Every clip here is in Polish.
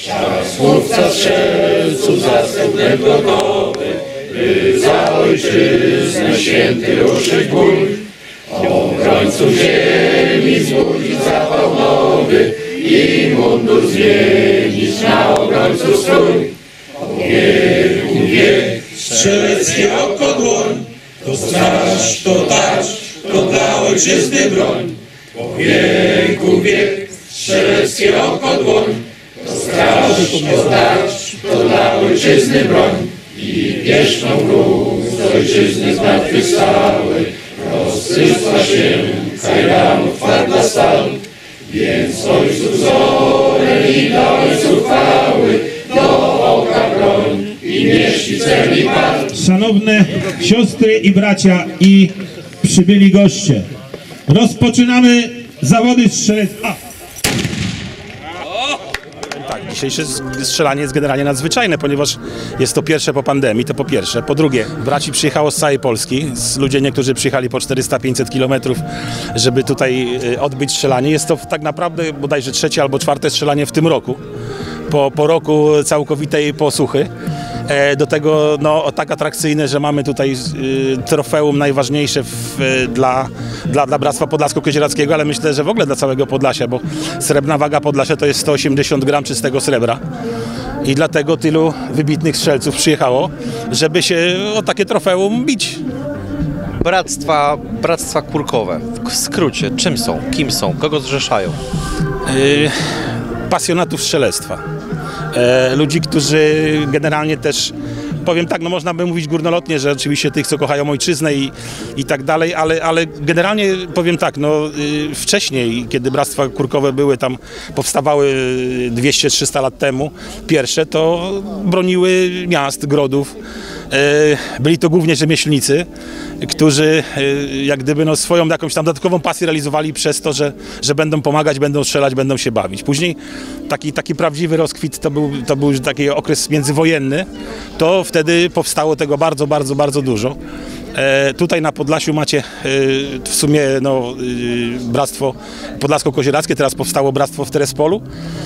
Czas mówca strzelców zastępem gotowy, by za ojczyznę święty ruszyć bój. Obrońców ziemi wzbudzić zapał nowy i mundur zmienić na obrońców strój. Po wieku wiek strzeleckie oko dłoń, to straż, to tarcz, to dla ojczyzny broń. Po wieku wiek strzeleckie oko dłoń, to straż, to tarcz, to dla ojczyzny broń. I pieszną róg z ojczyzny zmartwychwstałej rozsypła się kajdanów twarda stal. Więc ojców zorę i dla ojców chwały do oka broń i mieści cel i pal. Szanowne siostry i bracia i przybyli goście, rozpoczynamy zawody strzeleckie. Tak, dzisiejsze strzelanie jest generalnie nadzwyczajne, ponieważ jest to pierwsze po pandemii, to po pierwsze. Po drugie, braci przyjechało z całej Polski, ludzie niektórzy przyjechali po 400-500 kilometrów, żeby tutaj odbyć strzelanie. Jest to tak naprawdę bodajże trzecie albo czwarte strzelanie w tym roku, po roku całkowitej posłuchy. Do tego no, tak atrakcyjne, że mamy tutaj trofeum najważniejsze dla Bractwa Podlasko-Kozierackiego, ale myślę, że w ogóle dla całego Podlasia, bo srebrna waga Podlasia to jest 180 gram czystego srebra i dlatego tylu wybitnych strzelców przyjechało, żeby się o takie trofeum bić. Bractwa kurkowe, w skrócie, czym są, kim są, kogo zrzeszają? Pasjonatów strzelectwa. Ludzi, którzy generalnie też, powiem tak, no można by mówić górnolotnie, że oczywiście tych, co kochają ojczyznę i tak dalej, ale generalnie powiem tak, no wcześniej, kiedy bractwa kurkowe były tam, powstawały 200-300 lat temu, pierwsze, to broniły miast, grodów. Byli to głównie rzemieślnicy, którzy jak gdyby no, swoją jakąś tam dodatkową pasję realizowali przez to, że będą pomagać, będą strzelać, będą się bawić. Później taki prawdziwy rozkwit to był taki okres międzywojenny, to wtedy powstało tego bardzo, bardzo, bardzo dużo. Tutaj na Podlasiu macie w sumie no, Bractwo Podlasko-Kozierackie, teraz powstało Bractwo w Terespolu.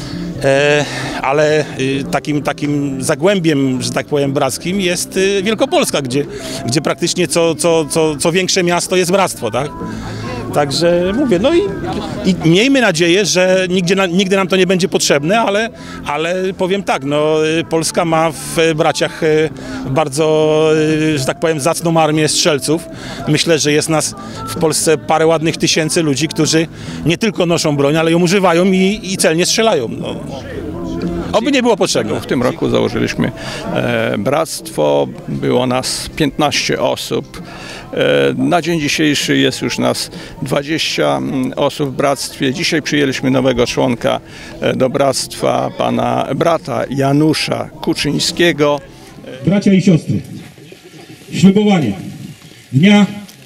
Ale takim zagłębiem, że tak powiem, brackim jest Wielkopolska, gdzie praktycznie co większe miasto jest bractwo, tak? Także mówię, no i miejmy nadzieję, że nigdy nam to nie będzie potrzebne, ale powiem tak, no Polska ma w braciach bardzo, że tak powiem, zacną armię strzelców. Myślę, że jest nas w Polsce parę ładnych tysięcy ludzi, którzy nie tylko noszą broń, ale ją używają i celnie strzelają. No. Oby nie było potrzebne. W tym roku założyliśmy bractwo, było nas 15 osób. Na dzień dzisiejszy jest już nas 20 osób w bractwie. Dzisiaj przyjęliśmy nowego członka do bractwa, pana brata Janusza Kuczyńskiego. Bracia i siostry, ślubowanie dnia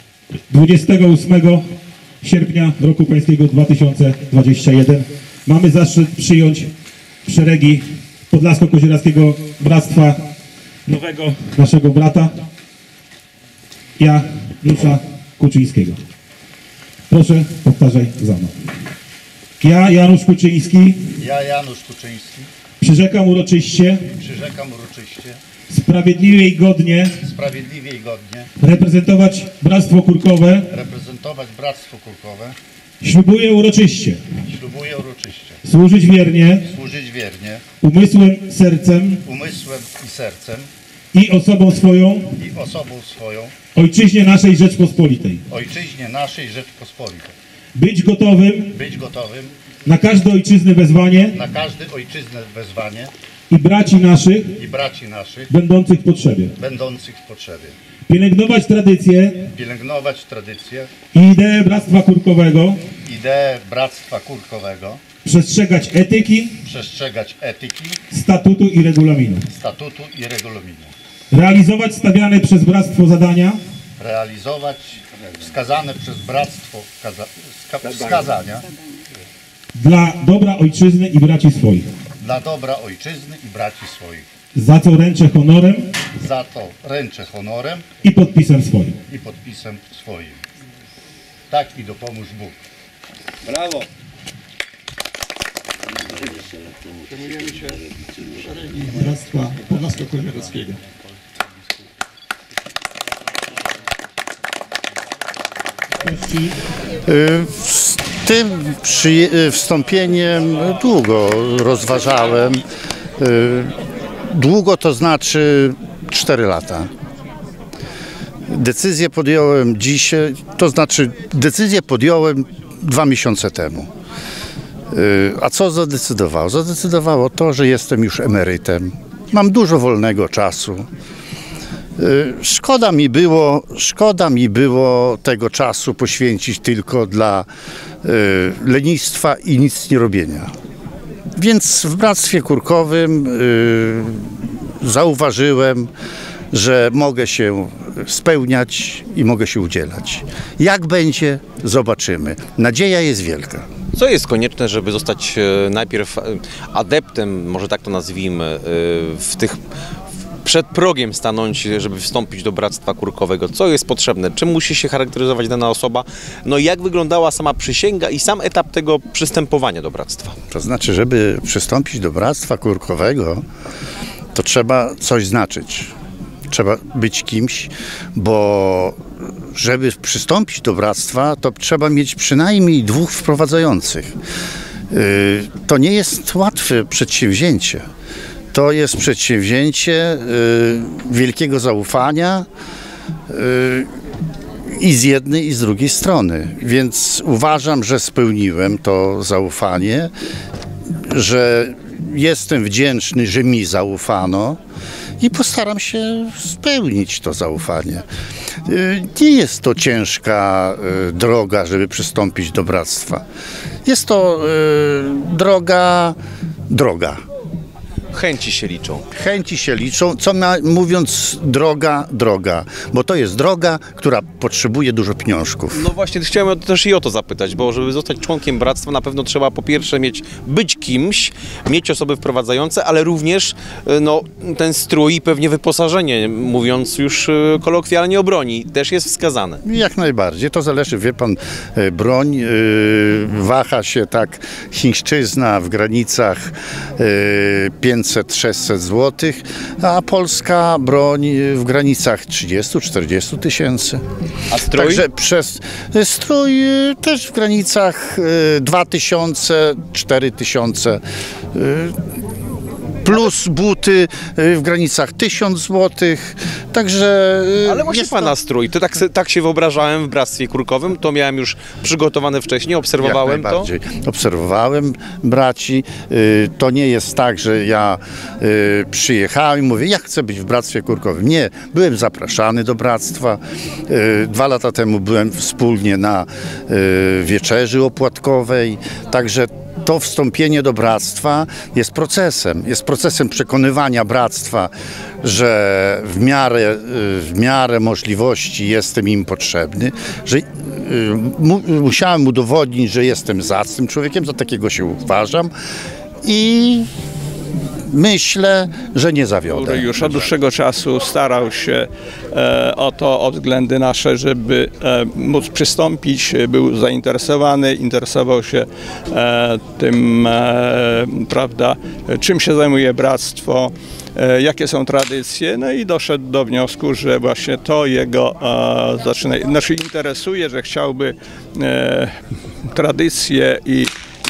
28 sierpnia roku pańskiego 2021 mamy zaszczyt przyjąć w szeregi Podlasko-Kozierackiego Bractwa nowego naszego brata Janusza Kuczyńskiego. Proszę, powtarzaj za mną. Ja, Janusz Kuczyński, przyrzekam uroczyście, sprawiedliwie i godnie reprezentować Bractwo Kurkowe, ślubuję uroczyście służyć wiernie umysłem, sercem i osobą swoją ojczyźnie naszej Rzeczpospolitej. Być gotowym na każde ojczyzny wezwanie i braci naszych będących w potrzebie. Pielęgnować tradycje i ideę Bractwa Kurkowego, przestrzegać etyki, statutu i regulaminu, realizować stawiane przez bractwo zadania, wskazane przez bractwo wskazania dla dobra ojczyzny i braci swoich. Za co ręczę honorem i podpisem swoim. Tak mi dopomóż Bóg. Brawo! Przejmujemy się szeregi Bractwa Podlasko-Kolimerowskiego. Z tym wstąpieniem długo rozważałem. Długo to znaczy 4 lata. Decyzję podjąłem dzisiaj, to znaczy decyzję podjąłem 2 miesiące temu. A co zadecydowało? Zadecydowało to, że jestem już emerytem. Mam dużo wolnego czasu. Szkoda mi było tego czasu poświęcić tylko dla lenistwa i nic nie robienia. Więc w Bractwie Kurkowym zauważyłem, że mogę się spełniać i mogę się udzielać. Jak będzie, zobaczymy. Nadzieja jest wielka. Co jest konieczne, żeby zostać najpierw adeptem, może tak to nazwijmy, przed progiem stanąć, żeby wstąpić do Bractwa Kurkowego? Co jest potrzebne? Czym musi się charakteryzować dana osoba? No i jak wyglądała sama przysięga i sam etap tego przystępowania do Bractwa? To znaczy, żeby przystąpić do Bractwa Kurkowego, to trzeba coś znaczyć. Trzeba być kimś, bo żeby przystąpić do bractwa, to trzeba mieć przynajmniej 2 wprowadzających. To nie jest łatwe przedsięwzięcie. To jest przedsięwzięcie wielkiego zaufania i z jednej, i z drugiej strony. Więc uważam, że spełniłem to zaufanie, że jestem wdzięczny, że mi zaufano i postaram się spełnić to zaufanie. Nie jest to ciężka droga, żeby przystąpić do bractwa. Jest to droga. Chęci się liczą. Chęci się liczą, mówiąc droga, bo to jest droga, która potrzebuje dużo pieniążków. No właśnie, chciałem też i o to zapytać, bo żeby zostać członkiem bractwa, na pewno trzeba po pierwsze być kimś, mieć osoby wprowadzające, ale również ten strój i pewnie wyposażenie, mówiąc już kolokwialnie o broni, też jest wskazane. Jak najbardziej, to zależy, wie pan, broń waha się tak, chińszczyzna w granicach 500-600 zł, a polska broń w granicach 30-40 tysięcy. A strój? Także strój też w granicach 2000-4000. Plus buty w granicach 1000 zł, także... Ale właśnie pana strój, to tak się wyobrażałem w Bractwie Kurkowym, to miałem już przygotowane wcześniej, obserwowałem to. Obserwowałem braci, to nie jest tak, że ja przyjechałem i mówię, ja chcę być w Bractwie Kurkowym. Nie, byłem zapraszany do bractwa, 2 lata temu byłem wspólnie na wieczerzy opłatkowej, także to wstąpienie do bractwa jest procesem przekonywania bractwa, że w miarę możliwości jestem im potrzebny, że musiałem udowodnić, że jestem zacnym człowiekiem, za takiego się uważam i myślę, że nie zawiodę. Już od dłuższego czasu starał się o to, o względy nasze, żeby móc przystąpić, był zainteresowany, interesował się tym, prawda, czym się zajmuje bractwo, jakie są tradycje, no i doszedł do wniosku, że właśnie to jego interesuje, że chciałby tradycje i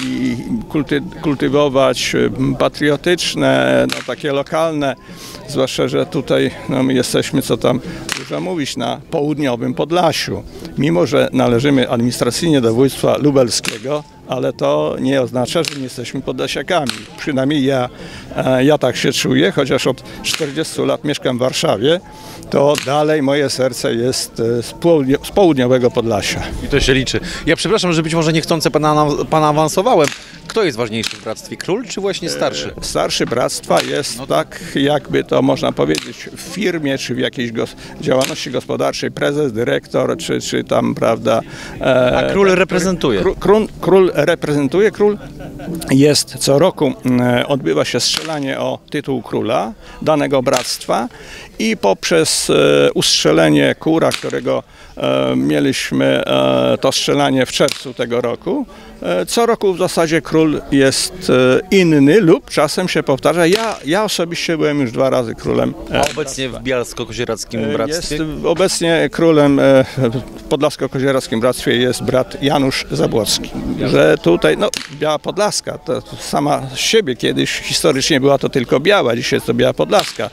kultywować patriotyczne, takie lokalne, zwłaszcza, że tutaj my jesteśmy, co tam dużo mówić, na południowym Podlasiu. Mimo że należymy administracyjnie do województwa lubelskiego, ale to nie oznacza, że nie jesteśmy podlasiakami. Przynajmniej ja tak się czuję, chociaż od 40 lat mieszkam w Warszawie, to dalej moje serce jest z południowego Podlasia. I to się liczy. Ja przepraszam, że być może niechcący pana awansowałem. Kto jest ważniejszy w bractwie? Król czy właśnie starszy? Starszy bractwa jest tak, jakby to można powiedzieć, w firmie, czy w jakiejś działalności gospodarczej, prezes, dyrektor, czy tam, prawda... A król reprezentuje? Król reprezentuje, król jest co roku, odbywa się strzelanie o tytuł króla danego bractwa i poprzez ustrzelenie kura, którego Mieliśmy to strzelanie w czerwcu tego roku. Co roku w zasadzie król jest inny lub czasem się powtarza. Ja osobiście byłem już 2 razy królem. A obecnie w Bialsko-Kozierackim Bractwie? Obecnie królem w Podlasko-Kozierackim Bractwie jest brat Janusz Zabłocki. Że tutaj, no Biała Podlaska, to sama z siebie kiedyś historycznie była to tylko Biała, dzisiaj jest to Biała Podlaska.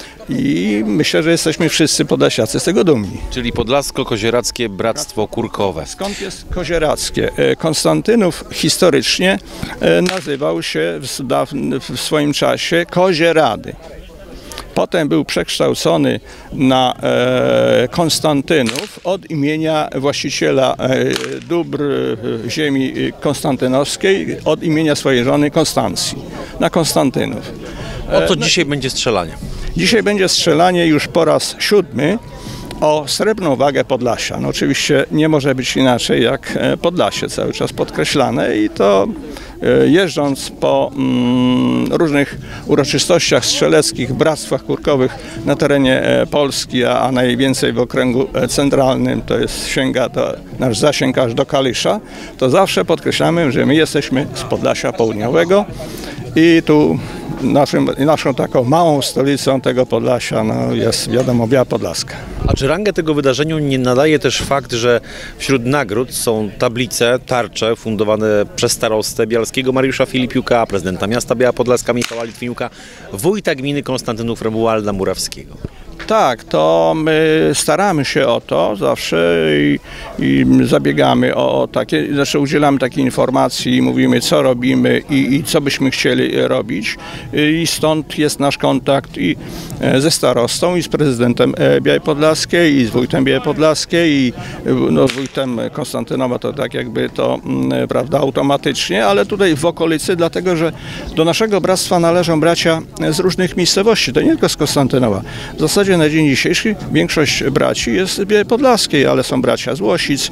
I myślę, że jesteśmy wszyscy podlasiacy z tego dumni. Czyli Podlasko-Kozierackie Bractwo Kurkowe. Skąd jest kozierackie? Konstantynów historycznie nazywał się w swoim czasie Kozierady. Potem był przekształcony na Konstantynów od imienia właściciela dóbr ziemi konstantynowskiej, od imienia swojej żony Konstancji, na Konstantynów. O co dzisiaj będzie strzelanie? Dzisiaj będzie strzelanie już po raz 7 o srebrną wagę Podlasia. No oczywiście nie może być inaczej jak Podlasie cały czas podkreślane i to jeżdżąc po różnych uroczystościach strzeleckich, bractwach kurkowych na terenie Polski, a najwięcej w okręgu centralnym, to jest sięga to nasz zasięg aż do Kalisza, to zawsze podkreślamy, że my jesteśmy z Podlasia Południowego i tu naszą taką małą stolicą tego Podlasia no, jest wiadomo Biała Podlaska. A czy rangę tego wydarzeniu nie nadaje też fakt, że wśród nagród są tablice, tarcze fundowane przez starostę bialskiego Mariusza Filipiuka, prezydenta miasta Biała Podlaska Michała Litwiniuka, wójta gminy Konstantynów Romualda Murawskiego? Tak, to my staramy się o to zawsze i zabiegamy o takie, znaczy udzielamy takiej informacji, mówimy co robimy i co byśmy chcieli robić i stąd jest nasz kontakt i ze starostą i z prezydentem Białej Podlaskiej i z wójtem Białej Podlaskiej i no, z wójtem Konstantynowa to tak jakby to prawda automatycznie, ale tutaj w okolicy, dlatego że do naszego bractwa należą bracia z różnych miejscowości, to nie tylko z Konstantynowa. W zasadzie na dzień dzisiejszy większość braci jest z Białej Podlaskiej, ale są bracia z Łosic,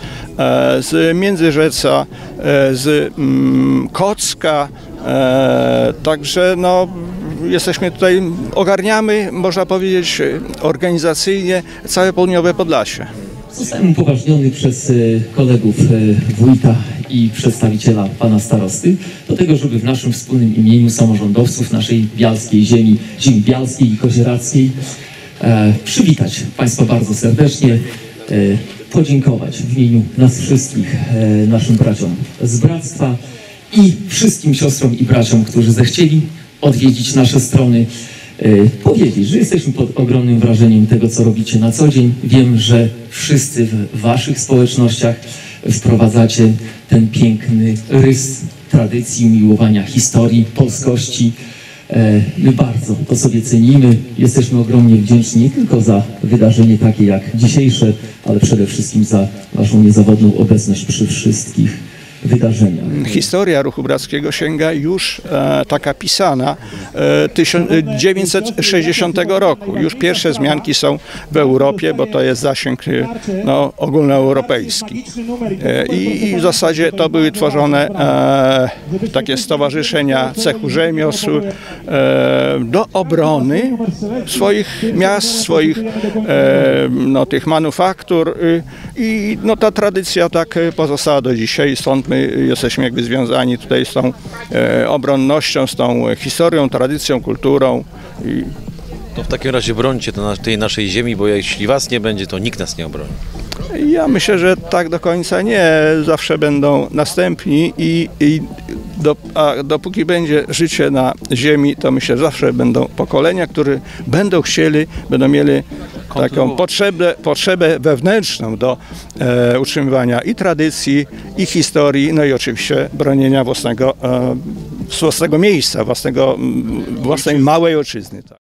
z Międzyrzeca, z Kocka, także no, jesteśmy tutaj, ogarniamy, można powiedzieć, organizacyjnie całe południowe Podlasie. Zostałem upoważniony przez kolegów wójta i przedstawiciela pana starosty do tego, żeby w naszym wspólnym imieniu samorządowców naszej bialskiej ziemi bialskiej i kozierackiej przywitać Państwa bardzo serdecznie, podziękować w imieniu nas wszystkich, naszym braciom z bractwa i wszystkim siostrom i braciom, którzy zechcieli odwiedzić nasze strony, powiedzieć, że jesteśmy pod ogromnym wrażeniem tego, co robicie na co dzień. Wiem, że wszyscy w waszych społecznościach wprowadzacie ten piękny rys tradycji, miłowania historii, polskości. My bardzo to sobie cenimy. Jesteśmy ogromnie wdzięczni nie tylko za wydarzenie takie jak dzisiejsze, ale przede wszystkim za waszą niezawodną obecność przy wszystkich wydarzeniach. Historia ruchu brackiego sięga już taka pisana 1960 roku. Już pierwsze wzmianki są w Europie, bo to jest zasięg no, ogólnoeuropejski. I w zasadzie to były tworzone takie stowarzyszenia cechu rzemiosł do obrony swoich miast, swoich no, tych manufaktur i no, ta tradycja tak pozostała do dzisiaj, stąd my jesteśmy jakby związani tutaj z tą obronnością, z tą historią, tradycją, kulturą. To w takim razie brońcie tej naszej ziemi, bo jeśli was nie będzie, to nikt nas nie obroni. Ja myślę, że tak do końca nie. Zawsze będą następni a dopóki będzie życie na ziemi, to myślę, że zawsze będą pokolenia, które będą chcieli, będą mieli taką potrzebę wewnętrzną do utrzymywania i tradycji, i historii, no i oczywiście bronienia własnego miejsca, własnej małej ojczyzny. Tak.